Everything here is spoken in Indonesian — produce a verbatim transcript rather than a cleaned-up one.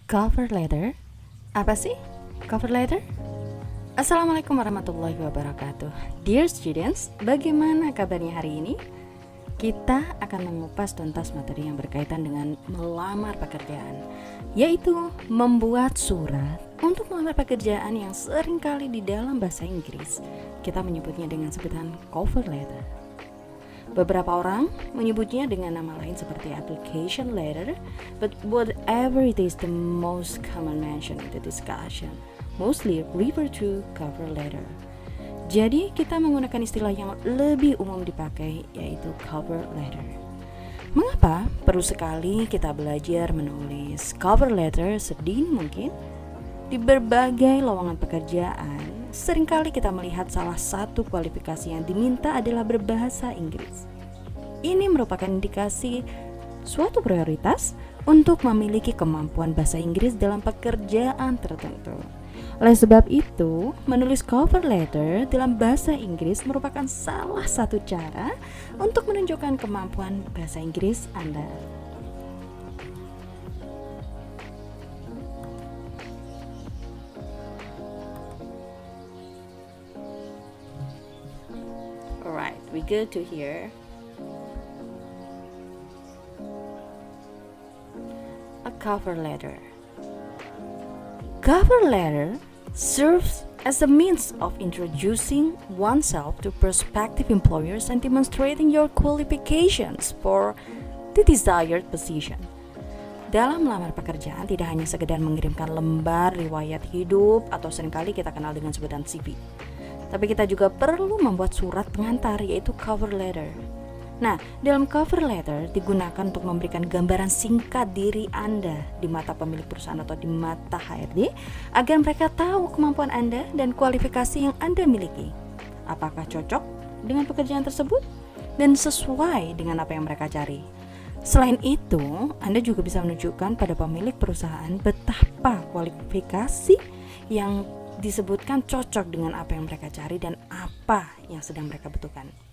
Cover letter? Apa sih cover letter? Assalamualaikum warahmatullahi wabarakatuh. Dear students, bagaimana kabarnya hari ini? Kita akan mengupas tuntas materi yang berkaitan dengan melamar pekerjaan, yaitu membuat surat untuk melamar pekerjaan yang seringkali di dalam bahasa Inggris kita menyebutnya dengan sebutan cover letter. Beberapa orang menyebutnya dengan nama lain seperti application letter, but whatever it is, the most common mention in the discussion mostly refer to cover letter. Jadi kita menggunakan istilah yang lebih umum dipakai, yaitu cover letter. Mengapa perlu sekali kita belajar menulis cover letter sedini mungkin? Di berbagai lowongan pekerjaan, seringkali kita melihat salah satu kualifikasi yang diminta adalah berbahasa Inggris. Ini merupakan indikasi suatu prioritas untuk memiliki kemampuan bahasa Inggris dalam pekerjaan tertentu. Oleh sebab itu, menulis cover letter dalam bahasa Inggris merupakan salah satu cara untuk menunjukkan kemampuan bahasa Inggris Anda. Alright, we go to here. A cover letter. Cover letter serves as a means of introducing oneself to prospective employers and demonstrating your qualifications for the desired position. Dalam melamar pekerjaan tidak hanya sekedar mengirimkan lembar riwayat hidup atau seringkali kita kenal dengan sebutan C V. Tapi kita juga perlu membuat surat pengantar, yaitu cover letter. Nah, dalam cover letter digunakan untuk memberikan gambaran singkat diri Anda di mata pemilik perusahaan atau di mata H R D agar mereka tahu kemampuan Anda dan kualifikasi yang Anda miliki. Apakah cocok dengan pekerjaan tersebut dan sesuai dengan apa yang mereka cari. Selain itu, Anda juga bisa menunjukkan pada pemilik perusahaan betapa kualifikasi yang disebutkan cocok dengan apa yang mereka cari dan apa yang sedang mereka butuhkan.